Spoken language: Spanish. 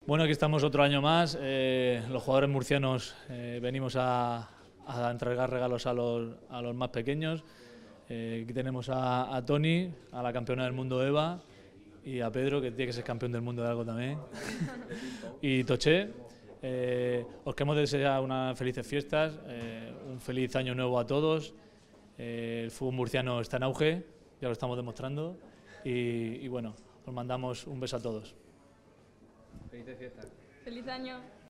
Bueno, aquí estamos otro año más. Los jugadores murcianos venimos a entregar regalos a los más pequeños. Aquí tenemos a Toni, a la campeona del mundo Eva, y a Pedro, que tiene que ser campeón del mundo de algo también. Y Toché. Os queremos desear unas felices fiestas, un feliz año nuevo a todos. El fútbol murciano está en auge, ya lo estamos demostrando. Y bueno, os mandamos un beso a todos. Felices fiestas. ¡Feliz año!